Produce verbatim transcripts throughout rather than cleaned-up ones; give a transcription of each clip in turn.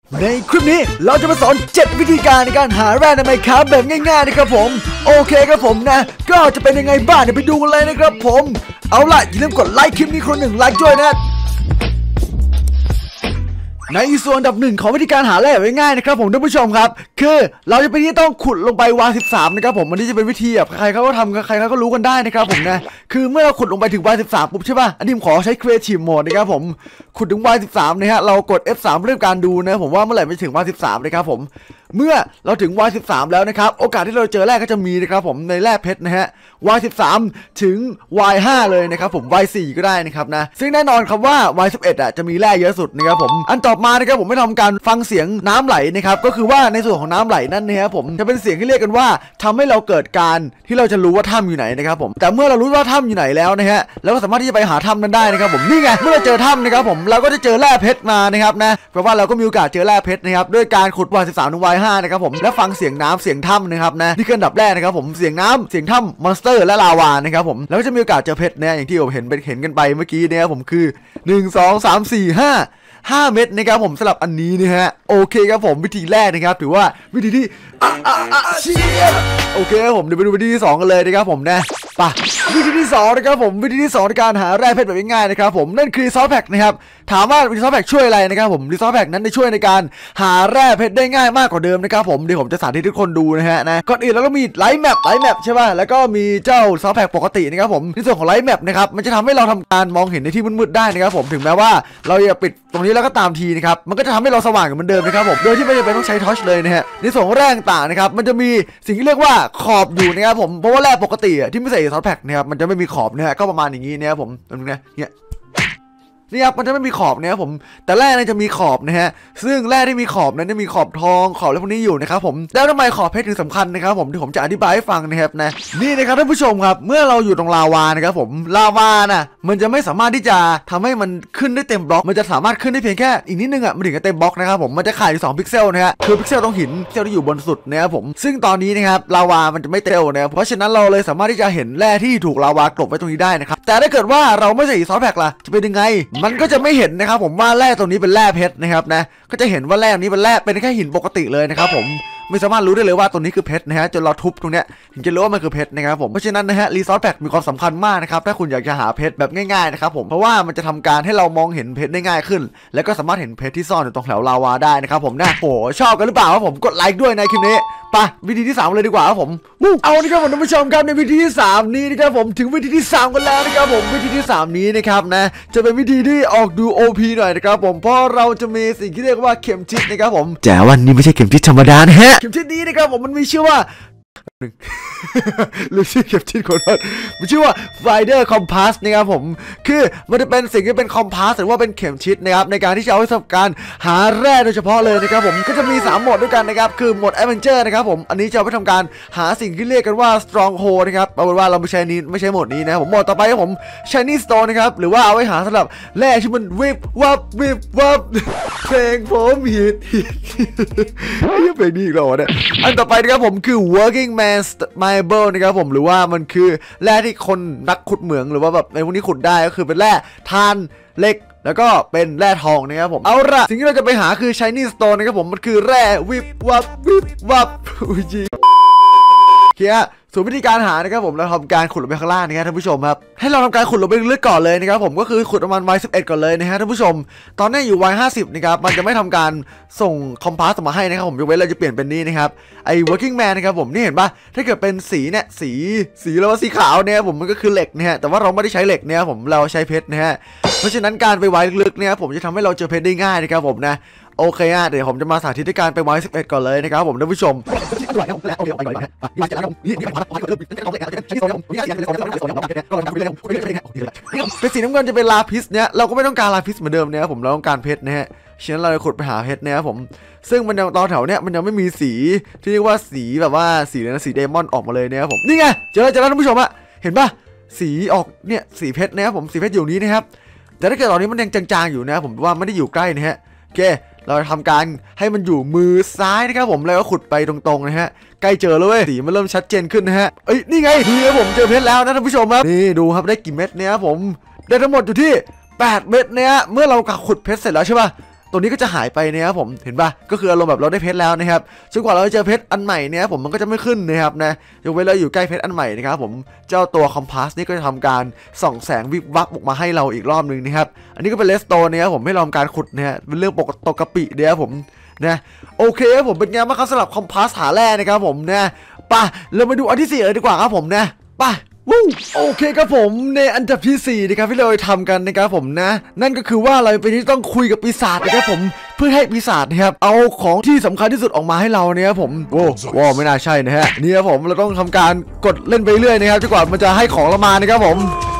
ในคลิปนี้เราจะมาสอนเจ็ดวิธีการในการหาแร่ในไมน์คราฟต์แบบง่ายๆนะครับผมโอเคครับผมนะก็จะเป็นยังไงบ้างเดี๋ยวไปดูกันเลยนะครับผมเอาล่ะอย่าลืมกดไลค์คลิปนี้คนหนึ่งไลค์ด้วยนะในส่วนอันดับหนึ่งของวิธีการหาแร่แบบง่ายๆนะครับผมท่านผู้ชมครับคือเราจะไปที่ต้องขุดลงไปวาสิบสามนะครับผมมันนี้จะเป็นวิธีแบบใครเขาก็ทำใครเขาก็รู้กันได้นะครับผมนะคือเมื่อเราขุดลงไปถึงวาสิบสามปุ๊บใช่ป่ะอันนี้ผมขอใช้ Creative Mode นะครับผมขุดถึงวาสิบสามนะฮะเรากด เอฟ สาม เรื่องการดูนะผมว่าเมื่อไหร่ไปถึงวาสิบสามนะครับผมเมื่อเราถึงวาสิบสามแล้วนะครับโอกาสที่เราเจอแร่ก็จะมีนะครับผมในแร่เพชรนะฮะวาสิบสามถึงวาห้าเลยนะครับผมวาสี่ก็ได้นะครับนะซึ่งแน่นอนครับว่าวาสิบเอ็ดอ่ะจะมีแร่เยอะสุดนะครับผมอันต่อมานะครับผมไม่ทำการฟังเสียงน้ำไหลนะครับก็คือว่าในส่วนของน้ำไหลนั่นนะครับผมจะเป็นเสียงที่เรียกกันว่าทำให้เราเกิดการที่เราจะรู้ว่าถ้ำอยู่ไหนนะครับผมแต่เมื่อเรารู้ว่าถ้ำอยู่ไหนแล้วนะฮะเราก็สามารถที่จะไปหาถ้ำนั้นได้นะครับผมนี่ไงเมื่อเราเจอถ้ำนะครับผมเราก็จะเจอแร่เพชรมานะครับนะเพราะว่าเราก็มีโอกาสเจอแร่เพชรนะครับด้วยการขุดวาสิบสามถึงวาห้านะครับผมและฟังเสียงน้ำเสียงถ้ำนะครับนะนี่คืออันดับแรกนะครับผมเสียงน้ำเสียงถ้ำมอนสเตอร์และลาวานะครับผมแล้วก็จะมีโอกาสเจอเพชรนะอย่างที่ผมเห็นเป็นเห็นกันไปเมื่อกี้เนี่ยผมคือหนึ่ง สอง สาม สี่ ห้าห้าเม็ดนะครับผมสำหรับอันนี้นะฮะโอเคครับผมวิธีแรกนะครับถือว่าวิธีที่โอเคครับผมเดี๋ยวไปดูวิธีที่สองกันเลยนะครับผมนะไปวิธีที่สองนะครับผมวิธีที่สองในการหาแร่เพชรแบบง่ายๆนะครับผมนั่นคือรีซอสแพ็กนะครับถามว่ารีซอสแพ็กช่วยอะไรนะครับผมรีซอสแพ็กนั้นได้ช่วยในการหาแร่เพชรได้ง่ายมากกว่าเดิมนะครับผมเดี๋ยวผมจะสาธิตให้ทุกคนดูนะฮะนะก่อนอื่นเราก็มีไลท์แมปไลท์แมปใช่ป่ะแล้วก็มีเจ้ารีซอสแพ็กปกตินะครับผมในส่วนของไลท์แมปนะครับมันจะทำให้เราทำการมองเห็นในที่มืดๆได้นะครับผมถึงแม้ว่าเราจะปิดตรงนี้แล้วก็ตามทีนะครับมันก็จะทำให้เราสว่างเหมือนเดิมนะครับผมโดยที่ไม่จำเป็นต้องใช้ทอร์ชเลยนะฮะในส่วนของแร่ต่างๆนะครับมันจะมีสิ่งที่เรียกว่าขอบอยู่นะครับผมเพราะว่าแร่ปกติที่ไม่ใส่รีซอสแพ็กนะครับมันจะไม่มีขอบนะฮะก็ประมาณอย่างนี้นะครับผมตรงนี้เนี่ยนี่ครับมันจะไม่มีขอบนะครับผมแต่แร่เนี่ยจะมีขอบนะฮะซึ่งแร่ที่มีขอบนั้นจะมีขอบทองขอบอะไรพวกนี้อยู่นะครับผมแล้วทำไมขอบเพชรถึงสำคัญนะครับผมที่ผมจะอธิบายให้ฟังนะครับนะนี่นะครับท่านผู้ชมครับเมื่อเราอยู่ตรงลาวานะครับผมลาวาน่ะมันจะไม่สามารถที่จะทำให้มันขึ้นได้เต็มบล็อกมันจะสามารถขึ้นได้เพียงแค่อีกนิดนึงอ่ะมันถึงจะเต็มบล็อกนะครับผมมันจะขาดอยู่สองพิกเซลนะฮะคือพิกเซลตรงหินพิกเซลที่อยู่บนสุดนะครับผมซึ่งตอนนี้นะครับลาวามันจะไม่เต็มนะครับเพราะฉะนั้นเราเลยสามารถที่จะเห็นแร่ที่ถูกลาวากลบไว้ตรงนี้ได้นะครับแต่ถ้าเกิดว่าเราไม่ใส่ซอสแพ็กล่ะจะเป็นยังไงมันก็จะไม่เห็นนะครับผมว่าแร่ตรงนี้เป็นแร่เพชรนะครับนะก็จะเห็นว่าแร่นี้เป็นแร่เป็นแค่หินปกติเลยนะครับผมไม่สามารถรู้ได้เลยว่าตรงนี้คือเพชรนะฮะจนเราทุบตรงเนี้ยถึงจะรู้ว่ามันคือเพชรนะครับผมเพราะฉะนั้นนะฮะรีซอสแพ็กมีความสำคัญมากนะครับถ้าคุณอยากจะหาเพชรแบบง่ายๆนะครับผมเพราะว่ามันจะทำการให้เรามองเห็นเพชรได้ง่ายขึ้นแล้วก็สามารถเห็นเพชรที่ซ่อนอยู่ตรงแถวลาวาได้นะครับผมนะโอ้ชอบกันหรือเปล่าครับผมกดไลค์ด้วยในคลิปนี้ไปวิธีที่สามเลยดีกว่าครับผมเอานี่ครับผมท่านผู้ชมครับในวิธีที่สามนี้นะครับผมถึงวิธีที่สามกันแล้วนะครับผมวิธีที่สามนี้นะครับนะจะเป็นวิธีที่ออกดู โอ พี หน่อยนะครับผมเพราะเราจะมีสิ่งที่เรียกว่าเข็มทิศนะครับผมแต่ว่านี่ไม่ใช่เข็มทิศธรรมดานะฮะเข็มทิศนี้นะครับผมมันมีชื่อว่าหนึ่งหรือชื่อเข็มทิศของมันมันชื่อว่า Finder Compass นะครับผมคือมันจะเป็นสิ่งที่เป็นคอมพาสหรือว่าเป็นเข็มทิศนะครับในการที่จะเอาไว้ทำการหาแร่โดยเฉพาะเลยนะครับผมก็จะมีสามโหมดด้วยกันนะครับคือโหมด Adventure นะครับผมอันนี้จะเอาไว้ทำการหาสิ่งที่เรียกกันว่า Stronghold นะครับเอาเป็นว่าเราไม่ใช่นี้ไม่ใช่โหมดนี้นะผมโหมดต่อไปครับผม Shiny Stone นะครับหรือว่าเอาไว้หาสำหรับแร่ที่มันวิบวับวิบวับเพลงผมฮิตไอ้เพลงนี้อีกแล้วเนี่ยอันต่อไปนะครับผมคือ Working Man Marble นะครับผมหรือว่ามันคือแร่ที่คนนักขุดเหมืองหรือว่าแบบในพวกนี้ขุดได้ก็คือเป็นแร่ทานเหล็กแล้วก็เป็นแร่ทองนะครับผมเอาละสิ่งที่เราจะไปหาคือ Shiny Stone นะครับผมมันคือแร่วิบวับวิบวับอุ้ยจีเคียส่วนวิธีการหานะครับผมเราทำการขุดลงไปข้างล่างนะครับท่านผู้ชมครับให้เราทำการขุดลงไปลึกๆก่อนเลยนะครับผมก็คือขุดประมาณ วาย สิบเอ็ด ก่อนเลยนะฮะท่านผู้ชมตอนนี้อยู่ วาย ห้าสิบ นะครับมันจะไม่ทำการส่งคอมพาสมาให้นะครับผมยกเว้นเราจะเปลี่ยนเป็นนี้นะครับไอ้ working man นะครับผมนี่เห็นปะถ้าเกิดเป็นสีเนี่ยสีสีแล้วว่าสีขาวเนี่ยผมมันก็คือเหล็กนะฮะแต่ว่าเราไม่ได้ใช้เหล็กเนี่ยผมเราใช้เพชรนะฮะเพราะฉะนั้นการไปไว้ลึกๆเนี่ยผมจะทำให้เราเจอเพชรได้ง่ายนะครับผมนะโอเคอ่ะเดี๋ยวผมจะมาสาธิตในการไปไว้สิบเอ็ดก่อนเลยนะครับผมท่านผู้ชมเป็นสีน้ำเงินจะเป็นลาพิสเนี่ยเราก็ไม่ต้องการลาพิสเหมือนเดิมเนี่ยผมเราต้องการเพชรนะฮะฉะนั้นเราจะขุดไปหาเพชรนะครับผมซึ่งมันยังตอนแถวเนี้ยมันยังไม่มีสีที่เรียกว่าสีแบบว่าสีอะไรนะสีเดมอนออกมาเลยนะครับผมนี่ไงเจอเจอแล้วท่านผู้ชมอะเห็นปะสีออกเนี่ยสีเพชรนะครับผมสีเพชรอยู่นี้นะครับแต่ถ้าเกิดตอนนี้มันยังจางๆอยู่นะผมว่าไม่ได้อยู่ใกล้นะฮะโอเคเราทำการให้มันอยู่มือซ้ายนะครับผมแล้วก็ขุดไปตรงๆนะฮะใกล้เจอแล้วเว้ยสีมันเริ่มชัดเจนขึ้นนะฮะเอ้ยนี่ไงนี่ครับผมเจอเพชรแล้วนะท่านผู้ชมครับนี่ดูครับได้กี่เม็ดเนี่ยครับผมได้ทั้งหมดอยู่ที่แปดเม็ดเนี่ยเมื่อเราขุดเพชรเสร็จแล้วใช่ป่ะตัวนี้ก็จะหายไปนะครับผมเห็นปะก็คืออารมณ์แบบเราได้เพชรแล้วนะครับจนกว่าเราจะเจอเพชรอันใหม่เนี่ยผมมันก็จะไม่ขึ้นนะครับนะยกเว้นเราอยู่ใกล้เพชรอันใหม่นะครับผมเจ้าตัวคอมพาสนี่ก็จะทำการส่องแสงวิบวับออกมาให้เราอีกรอบนึงนะครับอันนี้ก็เป็นเลสโตนนะครับผมให้เราทำการขุดนะฮะเป็นเรื่องปกตินะครับผมนะโอเคครับผมเป็นไงบ้างครับสำหรับคอมพาสหาแร่นะครับผมนะป่ะเรามาดูอันที่สี่เลยดีกว่าครับผมนะป่ะวู้โอเคครับผมในอันดับที่สี่นะครับที่เราทำกันนะครับผมนะนั่นก็คือว่าเราไปที่ต้องคุยกับปีศาจนะครับผมเพื่อให้ปีศาจนะครับเอาของที่สำคัญที่สุดออกมาให้เราเนี่ยครับผมโว้ว้าวไม่น่าใช่นะฮะนี่ครับผมเราต้องทำการกดเล่นไปเรื่อยนะครับจนกว่ามันจะให้ของเรามานะครับผม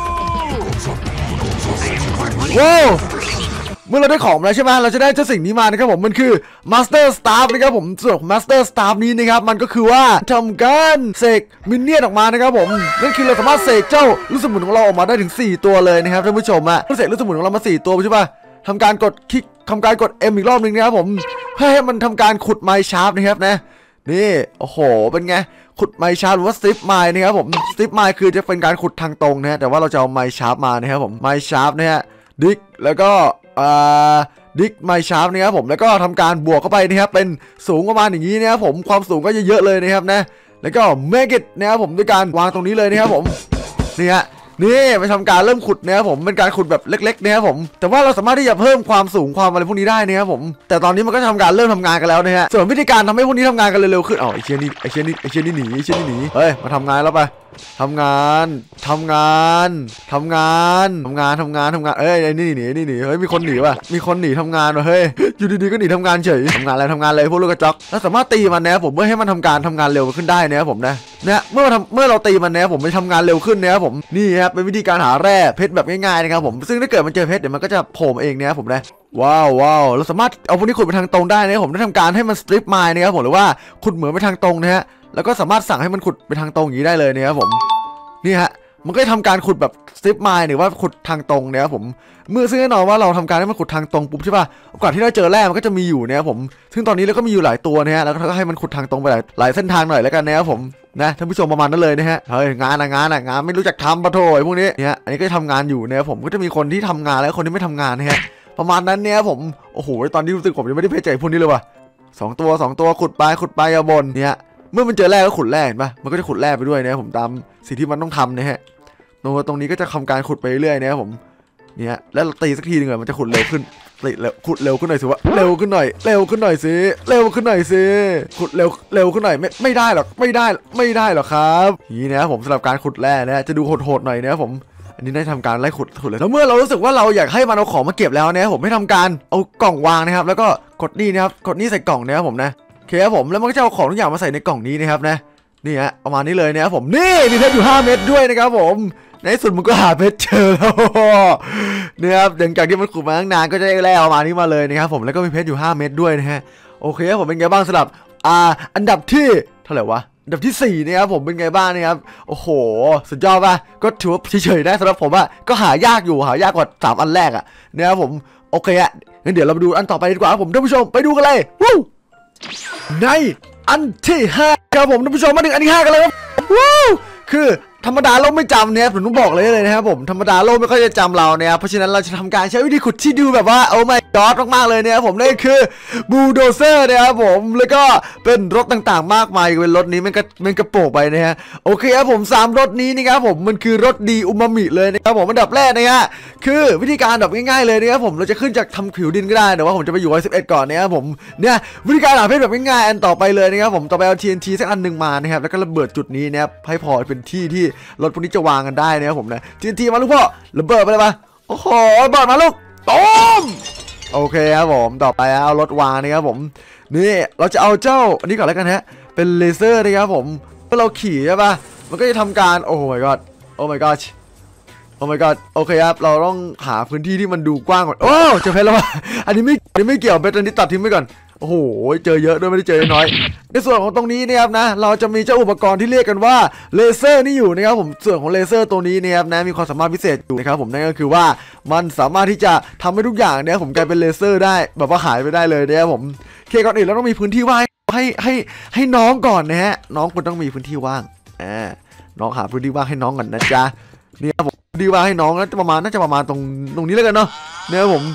ว้าวเมื่อเราได้ของแล้วใช่ไหมเราจะได้เจ้าสิ่งนี้มานะครับผมมันคือ Master Staff นะครับผมส่วนของ Master Staff นี้นะครับมันก็คือว่าทำการเสกมินเนี่ยนออกมานะครับผมนั่นคือเราสามารถเสกเจ้าลูกสมุนของเราออกมาได้ถึงสี่ตัวเลยนะครับท่านผู้ชมอะเสกลูกสมุนของเรามาสี่ตัวใช่ป่ะทำการกดคลิกทำการกด M อีกรอบนึงนะครับผมเพื่อให้มันทำการขุดไมค์ชาร์ปนะครับนะนี่โอ้โหเป็นไงขุดไมค์ชาร์ปหรือว่าสติปไมค์นะครับผมสติปไมค์คือจะเป็นการขุดทางตรงนะฮะแต่ว่าเราจะเอาไมค์ชาร์ปมานะครับผมไมค์ชาร์ปนะฮะดิกแล้วก็ดิกไมชาร์ปนะครับผมแล้วก็ทำการบวกเข้าไปนะครับเป็นสูงประมาณอย่างนี้นะครับผมความสูงก็เยอะๆเลยนะครับนะแล้วก็เมกิตนะครับผมด้วยการวางตรงนี้เลยนะครับผมนี่ฮะนี่ไปทำการเริ่มขุดนะครับผมเป็นการขุดแบบเล็กๆนะครับผมแต่ว่าเราสามารถที่จะเพิ่มความสูงความอะไรพวกนี้ได้นะครับผมแต่ตอนนี้มันก็ทำการเริ่มทำงานกันแล้วนะฮะส่วนวิธีการทำให้พวกนี้ทำงานกันเร็วๆขึ้นอ๋อไอเชียนี่ไอเชียนี่ไอเชียนี่หนีไอเชียนี่หนีเฮ้ยมาทำงานแล้วไปทำงานทำงานทำงานทำงานทำงานทำงานเอ้ยไอ้นี่หนีนี่หนีเฮ้ยมีคนหนีว่ะมีคนหนีทำงานว่ะเฮ้ยอยู่ดีๆก็หนีทำงานเฉยทำงานอะไรทำงานเลยพวกลูกกระจอกแล้วสามารถตีมันนะผมเพื่อให้มันทำการทำงานเร็วขึ้นได้นะครับผมนะเนี่ยเมื่อทำเมื่อเราตีมันนะผมไปทำงานเร็วขึ้นนะครับผมนี่ครับเป็นวิธีการหาแร่เพชรแบบง่ายๆนะครับผมซึ่งถ้าเกิดมันเจอเพชรเดี๋ยวมันก็จะโผล่เองนะครับผมนะว้าวว้าวเราสามารถเอาพวกนี้ขุดไปทางตรงได้นะครับผมได้ทำการให้มันสตริปไมล์นะครับผมหรือว่าขุดเหมือนไปทางตรงนะฮะแล้วก็สามารถสั่งให้มันขุดไปทางตรงอย่างนี้ได้เลยนะครับผมนี่ฮะมันก็จะทำการขุดแบบสติปไมล์หรือว่าขุดทางตรงเนี่ยครับผมเมื่อซึ่งแน่นอนว่าเราทำการให้มันขุดทางตรงปุ๊บใช่ป่ะโอกาสที่เราเจอแร่มันก็จะมีอยู่เนี่ยครับผมซึ่งตอนนี้เราก็มีอยู่หลายตัวนะฮะแล้วก็ให้มันขุดทางตรงไปหลายหลายเส้นทางหน่อยแล้วกันนะครับผมนะท่านผู้ชมประมาณนั้นเลยนะฮะเฮ้ยงานอะงานอะงานไม่รู้จักทำปะโถยพวกนี้เนี่ยอันนี้ก็ทำงานอยู่นะครับผมก็จะมีคนที่ทำงานแล้วคนที่ไม่ทำงานนะฮะประมาณนั้นเนี่ยผมโอ้โหตอนนี้รู้สึกผมยังไม่ได้เพจใจพวกนี้เลยว่ะสองตัวสองตัวขุดไปขุดไปอย่าบ่นเนี่ยเมื่อมันเจอแร่ก็ขุดแร่เห็นป่ะมันก็จะขุดแร่ไปด้วยนะผมตามสิ่งที่มันต้องทำนะฮะตรงตรงนี้ก็จะทำการขุดไปเรื่อยนะครับผมเนี่ยแล้วตีสักทีนึงเลยมันจะขุดเร็วขึ้นตีเร็วขุดเร็วขึ้นหน่อยสิวะเร็วขึ้นหน่อยเร็วขึ้นหน่อยสิเร็วขึ้นหน่อยสิขุดเร็วเร็วขึ้นหน่อยไม่ไม่ได้หรอกไม่ได้ไม่ได้หรอกครับนี่นะครับผมสำหรับการขุดแร่นะจะดูโหดๆหน่อยนะครับผมอันนี้ได้ทำการไล่ขุดขุดเลยแล้วเมื่อเรารู้สึกว่าเราอยากให้มันเอาของมาเก็บแล้วนะครับผมให้ทำการเอากล่องวางนะครับแล้วก็กดนี่นะครับกดนี่ใส่กล่องนะครับผมนะโอเคครับผมแล้วมันก็จะเอาของทุกอย่างมาใส่ในกล่องนี้นะครับนะนี่ฮะประมาณนี้เลยนะครับผมนี่มีเพชรอยู่ห้าเม็ดด้วยนะครับผมในที่สุดมันก็หาเพชรเจอแล้วเนี่ยครับหลังจากที่มันขุดมาตั้งนานก็จะได้แร่ออกมานี้มาเลยนะครับผมแล้วก็มีเพชรอยู่ห้าเม็ดด้วยนะฮะโอเคครับผมเป็นไงบ้างสำหรับอ่าอันดับที่เท่าไหร่วะอันดับที่สี่นะครับผมเป็นไงบ้างนะครับโอ้โหสุดยอดป่ะก็ถือว่าเฉยๆได้สำหรับผมอ่ะก็หายากอยู่หายากกว่าสามอันแรกอ่ะนะครับผมโอเคอ่ะงั้นเดี๋ยวเราไปดูอันต่อไปดีกว่าครับผมท่านผู้ชมไปดูกันเลยวู้ในอันที่ห้าครับผมท่านผู้ชมมาถึงอันที่ห้ากันเลยครับวู้คือธรรมดาโลกไม่จำเนี่ยผมต้องบอกเลยเลยนะครับผมธรรมดาโลกไม่ค่อยจะจำเราเนี่ยเพราะฉะนั้นเราจะทำการใช้วิธีขุดที่ดูแบบว่าโอ้ my god มากๆเลยเนี่ยผมนี่คือบูลโดเซอร์นะครับผมแล้วก็เป็นรถต่างๆมากมายเป็นรถนี้มันก็มันกระโปงไปนะฮะโอเคครับผมสามรถนี้นะครับผมมันคือรถดีอุมามิเลยนะครับผมอันดับแรกนะฮะคือวิธีการแบบง่ายๆเลยนะครับผมเราจะขึ้นจากทำผิวดินก็ได้แต่ว่าผมจะไปอยู่ไว้สิบเอ็ดก่อนนะครับผมเนี่ยวิธีการหาเพชรแบบง่ายๆอันต่อไปเลยนะครับผมต่อไปเอา ที เอ็น ที สักอันหนึ่งมานะครับแล้วก็ระเบิดจุดนี้นะครับให้พอเป็นที่ที่รถพวกนี้จะวางกันได้นะครับผมนะ ที เอ็น ที มาลูกพ่อระเบิดไปเลยปะโอ้โหระเบิดมาลูกต้มโอเคครับผมต่อไปเอารถวางนะครับผมนี่เราจะเอาเจ้าอันนี้ก่อนแล้วกันฮะเป็นเลเซอร์นะครับผมเมื่อเราขี่ใช่ปะมันก็จะทำการโอ้ my god โอ้ my god โอ้ my god โอเคครับเราต้องหาพื้นที่ที่มันดูกว้างก่อนโอ้เจอเพชรแล้ววะอันนี้ไม่อันนี้ไม่เกี่ยวเพชรอันนี้ตัดทิ้งไปก่อนโอ้โหเจอเยอะด้วยไม่ได้เจอน้อยในส่วนของตรงนี้นะครับนะเราจะมีเจ้าอุปกรณ์ที่เรียกกันว่าเลเซอร์นี่อยู่นะครับผมส่วนของเลเซอร์ตัวนี้นะครับนะมีความสามารถพิเศษอยู่นะครับผมนั่นก็คือว่ามันสามารถที่จะทำให้ทุกอย่างเนี่ยผมกลายเป็นเลเซอร์ได้แบบว่าหายไปได้เลยนะครับผมเคก่อนอื่นเราต้องมีพื้นที่ว่างให้ให้ให้น้องก่อนนะฮะน้องคุณต้องมีพื้นที่ว่างอ่าน้องหาพื้นที่ว่างให้น้องก่อนนะจ๊ะนี่ครับผมพื้นที่ว่างให้น้องน่าจะประมาณน่าจะประมาณตรงตรงนี้แล้วกันเนาะเนี่ยผม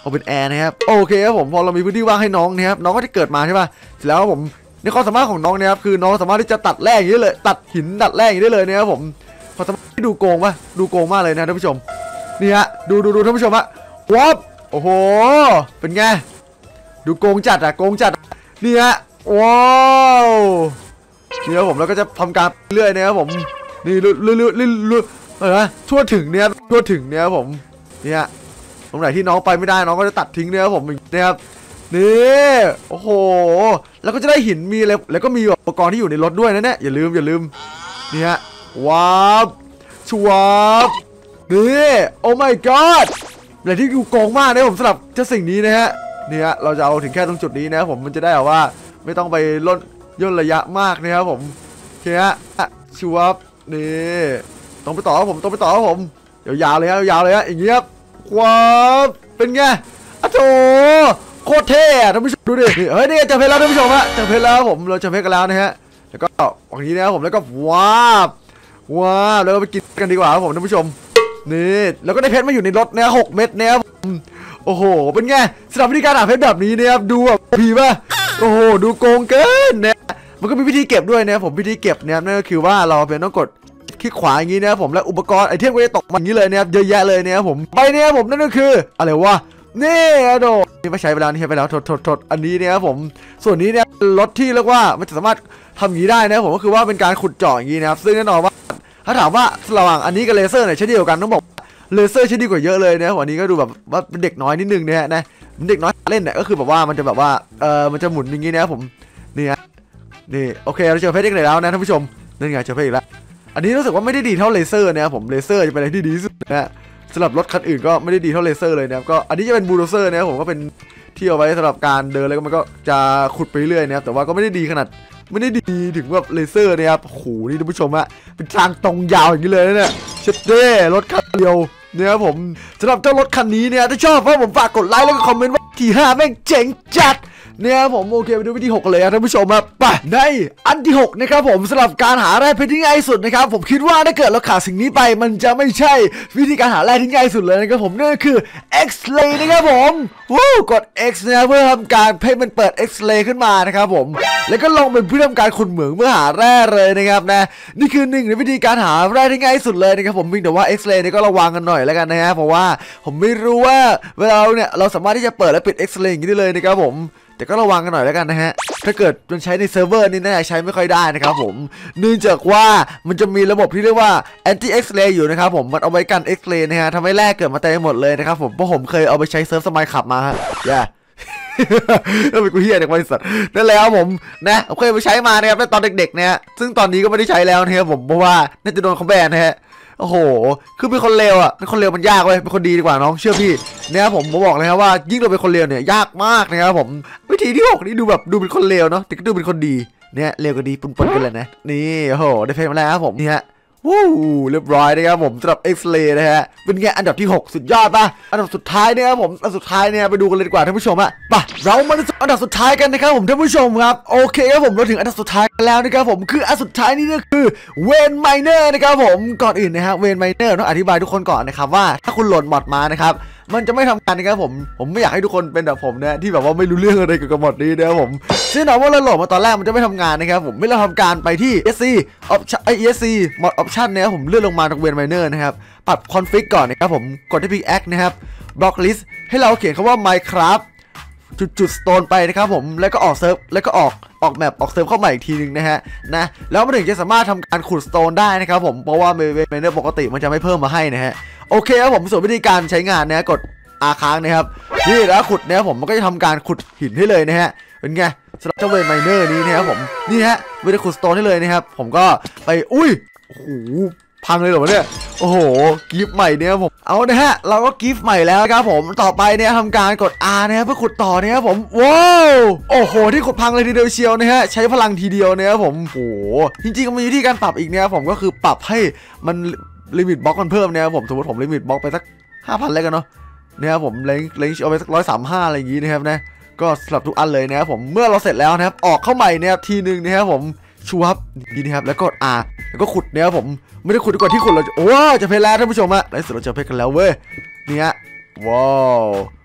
เอาเป็นแอร์นะครับโอเคครับผมพอเรามีพื้นที่ว่างให้น้องนะครับน้องก็จะเกิดมาใช่ป่ะเสร็จแล้วผมในความสามารถของน้องนะครับคือน้องสามารถที่จะตัดแร่อย่างนี้เลยตัดหินตัดแร่อย่างนี้ได้เลยนะครับผมพอสามารถที่ดูโกงป่ะดูโกงมากเลยนะท่านผู้ชมนี่ฮะดูดูดูท่านผู้ชมฮะว้าวโอ้โหเป็นไงดูโกงจัดอะโกงจัดนี่ฮะว้าวนี่ครับผมแล้วก็จะทำการเรื่อยนะครับผมนี่ลุลุลุลุลุเออทั่วถึงเนี่ยทั่วถึงเนี่ยครับผมเนี่ยตรงไหนที่น้องไปไม่ได้น้องก็จะตัดทิ้งเนี่ยครับผมนะครับนี่โอ้โหแล้วก็จะได้หินมีอะไรแล้วก็มีอุปกรณ์ที่อยู่ในรถด้วยนะเนี่ยอย่าลืมอย่าลืมนี่ฮะว้าวชัวร์นี่โอ้ my god อะไรที่ดูโกงมากนะผมสำหรับเจ้าสิ่งนี้นะฮะนี่ฮะเราจะเอาถึงแค่ตรงจุดนี้นะครับผมมันจะได้แบบว่าไม่ต้องไปล่นย่นระยะมากนะครับผมโอเคฮะชัวร์นี่ต้องไปต่อครับผมต้องไปต่อครับผมยาวๆเลยฮะยาวเลยฮะอย่างเงี้ยว้าวเป็นไงอ้าวโถโคตรเท่ท่านผู้ชมดูดิเฮ้ยนี่จะเพลแล้วท่านผู้ชมฮะจะเพลแล้วผมเราจะเพลกันแล้วนะฮะแล้วก็อย่างนี้นะครับผมแล้วก็ว้าวว้าวแล้วก็ไปกินกันดีกว่าครับผมท่านผู้ชมนี่แล้วก็ได้เพชรมาอยู่ในรถเนี่ยหกเม็ดนะครับโอ้โหเป็นไงสำหรับวิธีการหาเพชรแบบนี้นะครับดูแบบผีป่ะโอ้โหดูโกงเกินเนี่ยมันก็มีวิธีเก็บด้วยนะผมวิธีเก็บเนี่ยนั่นก็คือว่าเราเป็นต้องกดคลิกขวาอย่างนี้นะครับผมและอุปกรณ์ไอเทมก็จะตกมาอย่างนี้เลยนะครับเยอะแยะเลยนะครับผมไปเนี่ยผมนั่นก็คืออะไรวะนี่อะโดนี่ไม่ใช้ไปแล้วนี่ใช้ไปแล้วทดทดทดอันนี้เนี่ยครับผมส่วนนี้เนี่ยรถที่เรียกว่ามันจะสามารถทำอย่างนี้ได้นะผมก็คือว่าเป็นการขุดเจาะอย่างนี้นะครับซึ่งแน่นอนว่าถ้าถามว่าระหว่างอันนี้กับเลเซอร์เนี่ยใช้ดีกว่ากันต้องบอกเลเซอร์ใช้ดีกว่าเยอะเลยนะวันนี้ก็ดูแบบว่าเป็นเด็กน้อยนิดนึงเนี่ยนะเด็กน้อยเล่นเนี่ยก็คือแบบว่ามันจะแบบว่าเออมันจะหมุนอย่างนี้นะครับผมนี่ฮะนี่โอเคเราเจอเพชรอีกแล้วนะท่านผู้ชมนั่นไงเจอเพชรอีกแล้วอันนี้รู้สึกว่าไม่ได้ดีเท่าเลเซอร์นะครับผมเลเซอร์จะเป็นอะไรที่ดีที่สุดนะสำหรับรถคันอื่นก็ไม่ได้ดีเท่าเลเซอร์เลยนะครับก็อันนี้จะเป็นบูลโดเซอร์นะครับผมก็เป็นที่เอาไว้สำหรับการเดินแล้วก็มันก็จะขุดไปเรื่อยนะครับแต่ว่าก็ไม่ได้ดีขนาดไม่ได้ดีถึงแบบเลเซอร์นะครับโอ้โหนี่ท่านผู้ชมอะเป็นทางตรงยาวอย่างนี้เลยนะเนี่ยเช็ดเด้รถคันเดียวเนี่ยครับผมสำหรับเจ้ารถคันนี้เนี่ยถ้าชอบก็ผมฝากกดไลค์แล้วก็คอมเมนต์ว่าที่ห้าแม่งเจ๋งจัดเนี่ยผมโอเคไปดูวิธีหกเลยครับท่านผู้ชมครับไปในอันที่หกนะครับผมสำหรับการหาแร่เพชรที่ง่ายสุดนะครับผมคิดว่าถ้าเกิดเราขาดสิ่งนี้ไปมันจะไม่ใช่วิธีการหาแร่ที่ง่ายสุดเลยนะครับผมนั่นก็คือ X-ray นะครับผมวู้กด X นะเพื่อทำการให้มันเปิด X-ray ขึ้นมานะครับผมแล้วก็ลงเป็นเพื่อทำการขุดเหมืองเพื่อหาแร่เลยนะครับนะนี่คือหนึ่งในวิธีการหาแร่ที่ง่ายสุดเลยนะครับผมเพียงแต่ว่า X-ray นี่ก็ระวังกันหน่อยแล้วกันนะฮะเพราะว่าผมไม่รู้ว่าเวลาเราเนี่ยเราสามารถที่จะเปิดและปิด X-ray อย่างนี้ได้เลยนะครับผมแต่ก็ระวังกันหน่อยแล้วกันนะฮะถ้าเกิดมันใช้ในเซิร์ฟเวอร์นี่น่าจะใช้ไม่ค่อยได้นะครับผมเนื่องจากว่ามันจะมีระบบที่เรียกว่า anti X-ray อยู่นะครับผมมันเอาไว้กัน X-ray นะฮะทำให้แร่เกิดมาเต็มหมดเลยนะครับผมเพราะผมเคยเอาไปใช้เซิร์ฟสมัยขับมาฮะย่าแล้วเป็นกูเฮียจากบริษัทนั่นแล้วผมนะเคยไปใช้มานะครับตอนเด็กๆเนี่ยซึ่งตอนนี้ก็ไม่ได้ใช้แล้วนะครับผมเพราะว่าน่าจะโดนเขาแบนนะฮะโอ้โหคือเป็นคนเลวอ่ะเป็นคนเลวมันยากเว้ยเป็นคนดีดีกว่าน้องเชื่อพี่เนี่ยผมผมบอกเลยครับว่ายิ่งเราเป็นคนเลวเนี่ยยากมากนะครับผมวิธีที่หกนี่ดูแบบดูเป็นคนเลวเนาะแต่ก็ดูเป็นคนดีเนี่ยเลวก็ดีปนๆกันเลยนะนี่โอ้โหได้เพลงมาแล้วครับผมนี่ฮะวู้เรียบร้อยนะครับผมสำหรับ X-ray นะฮะเป็นไงอันดับที่หกสุดยอดป่ะอันดับสุดท้ายเนี่ยครับผมอันสุดท้ายเนี่ยไปดูกันเลยดีกว่าท่านผู้ชมอะป่ะเรามาดูอันดับสุดท้ายกันนะครับผมท่านผู้ชมครับโอเคครับผมเราถึงอันดับสุดท้ายกันแล้วนะครับผมคืออันสุดท้ายนี่ก็คือเวนไมเนอร์นะครับผมก่อนอื่นนะฮะเวนไมเนอร์ต้องอธิบายทุกคนก่อนนะครับว่าถ้าคุณโหลดมอดมานะครับมันจะไม่ทำงานนะครับผมผมไม่อยากให้ทุกคนเป็นแบบผมนะที่แบบว่าไม่รู้เรื่องอะไรเกี่ยวกับมอดนี้นะครับผมซึ่งเราว่าเราโหลดมาตอนแรกมันจะไม่ทำงานนะครับผมไม่เราทำการไปที่ เอส ซี option ไอ เอส ซี mod option นะครับผมเลื่อนลงมาตรงเวนไมเนอร์นะครับปรับ config ก่อนนะครับผมกดที่ pick act นะครับ block list ให้เราเขียนคำว่า minecraft จุดจุด stone ไปนะครับผมแล้วก็ออกเซิร์ฟแล้วก็ออกออกแมปออกเซิร์ฟเข้ามาอีกทีนึงนะฮะนะแล้วมันถึงจะสามารถทำการขุด stone ได้นะครับผมเพราะว่าเวนไมเนอร์ปกติมันจะไม่เพิ่มมาให้นะฮะโอเคครับผมส่วนวิธีการใช้งานนะกดอาค้างนะครับนี่แล้วขุดเนี่ยผมมันก็จะทำการขุดหินให้เลยนะฮะเป็นไงสำหรับเจ้าเวนไมเนอร์นี้นะครับผมนี่ฮะเวลาขุดสโตนให้เลยนะครับผมก็ไปอุ้ยโอ้โหพังเลยเหรอเนี่ยโอ้โหกิฟต์ใหม่เนี่ยผมเอานะฮะเราก็กิฟต์ใหม่แล้วครับผมต่อไปเนี่ยทำการกด R นะครับเพื่อขุดต่อนะครับผมว้าวโอ้โหที่ขุดพังเลยทีเดียวเชียวนะฮะใช้พลังทีเดียวนะครับผมโอ้โหจริงๆมันมีวิธีการปรับอีกนะครับผมก็คือปรับให้มันลิมิตบล็อกมันเพิ่มนะครับผมสมมติผมลิมิตบล็อกไปสัก ห้าพัน แล้วกันเนาะนะครับผมเลงเลงเอาไปสักร้อยสามห้าอะไรอย่างงี้นะครับนะก็สำหรับทุกอันเลยนะครับผมเมื่อเราเสร็จแล้วนะครับออกเข้าใหม่นะครับทีนึงนะครับผมชูฮับดีนะครับแล้วก็อ่าแล้วก็ขุดนะครับผมไม่ได้ขุดก่อนที่ขุดเราโอ้จะเพลแล้วท่านผู้ชมอะในสุดเราจะเพลกันแล้วเว้ยนี่ฮะว้าว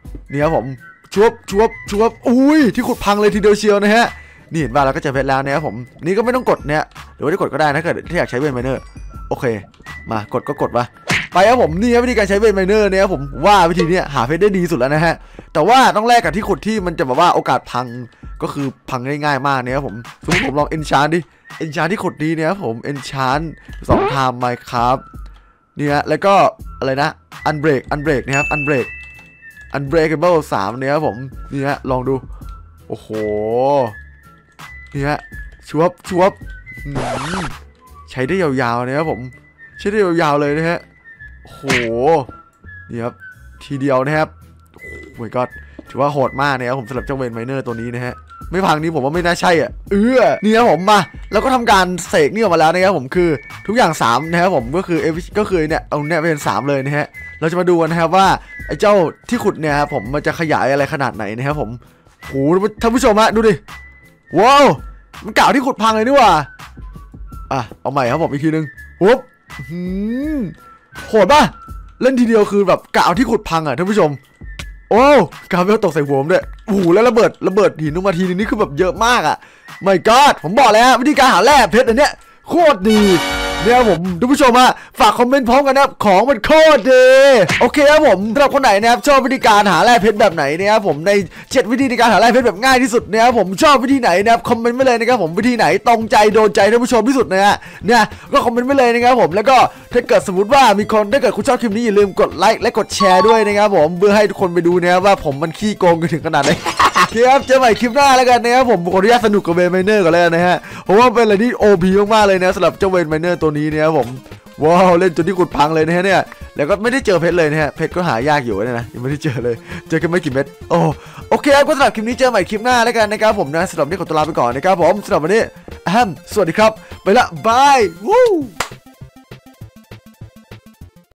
นี่ครับผมชุบชุบชุบอุ้ยที่ขุดพังเลยทีเดียวเชียวนะฮะนี่เห็นป่ะเราก็จะเพชรแล้วนะครับผมนี่ก็ไม่ต้องกดเนี่ยหรือว่าจะกดก็ได้นะเกิดถ้าอยากใช้เวนไมเนอร์โอเคมากดก็กดวะไปครับผมนี่ครับวิธีการใช้เวนไมเนอร์เนี่ยครับผมว่าวิธีนี้หาเพชรได้ดีสุดแล้วนะฮะแต่ว่าต้องแลกกับที่ขุดที่มันจะแบบว่าโอกาสพังก็คือพังง่ายๆมากเนี่ยครับผมสมมติผมลองเอนชานดิเอนชานที่ขุดดีเนี่ยครับผมเอนชานสองไทม์ไมค์ครับเนี่ยแล้วก็อะไรนะอันเบรกอันเบรกนะครับอันเบรกอันเบรกเบิลสามเนี่ยครับผมนี่ฮะลองดูโอ้โหนี่ฮะชวบชวบใช้ได้ยาวๆนะครับผมใช้ได้ยาวๆเลยนะฮะโอ้โหนี่ครับทีเดียวนะครับโอ้โหก็ถือว่าโหดมากนะครับผมสำหรับเจ้าเวนไมเนอร์ตัวนี้นะฮะไม่พังนี้ผมว่าไม่น่าใช่อ่ะเออนี่ครับผมมาแล้วก็ทำการเสกนี่ออกมาแล้วนะครับผมคือทุกอย่างสามนะครับผมก็คือเอวิก็คือเนี่ยเอาเนี่ยเป็นสามเลยนะฮะเราจะมาดูกันนะครับว่าไอ้เจ้าที่ขุดเนี่ยครับผมมันจะขยายอะไรขนาดไหนนะครับผมโหท่านผู้ชมฮะดูดิว้าวมันกล่าวที่ขุดพังเลยนี่ว่าอ่ะเอาใหม่ครับผมอีกทีนึงปุ๊บโหดป่ะเล่นทีเดียวคือแบบกล่าวที่ขุดพังอ่ะท่านผู้ชมโอ้กาวเวลตกใส่หัวผมด้วยโอ้โหแล้วระเบิดระเบิดหินลงมาทีนึงนี่คือแบบเยอะมากอ่ะไม่ก็ผมบอกแล้ววิธีการหาแร่เพชรอันเนี้ยโคตรดีเนี่ยผมท่านผู้ชมอะฝากคอมเมนต์พร้อมกันนะครับของมันโคตรดีโอเคครับผมสำหรับคนไหนนะครับชอบวิธีการหาแร่เพชรแบบไหนนะครับผมในเจ็ดวิธีในการหาแร่เพชรแบบง่ายที่สุดนะครับผมชอบวิธีไหนนะครับคอมเมนต์ไว้เลยนะครับผมวิธีไหนตรงใจโดนใจท่านผู้ชมที่สุดนะฮะเนี่ยก็คอมเมนต์ไว้เลยนะครับผมแล้วก็ถ้าเกิดสมมติว่ามีคนถ้าเกิดคุณชอบคลิปนี้อย่าลืมกดไลค์และกดแชร์ด้วยนะครับผมเพื่อให้ทุกคนไปดูนะครับว่าผมมันขี้โกงกันถึงขนาดไหนครับเจอใหม่คลิปหน้าแล้วกันนะครับผมขออนุญาตสนุกกับเวนไมเนอร์กันแล้วนะฮะเพราะว่าเป็นอะไรที่โอพีมากๆเลยนะสำหรับเจ้าเวนไมเนอร์ตัวนี้นะครับผมว้าวเล่นจนที่ขุดพังเลยนะฮะเนี่ยแล้วก็ไม่ได้เจอเพชรเลยนะฮะเพชรก็หายากอยู่นะนะยังไม่ได้เจอเลยเจอแค่ไม่กี่เม็ดโอ้โอเคครับก็สำหรับคลิปนี้เจอใหม่คลิปหน้าแล้วกันนะครับผมนะสำหรับวันนี้ขอตัวลาไปก่อนนะครับผมสำหรับวันนี้แอมสวัสดีครับไปละบายวู้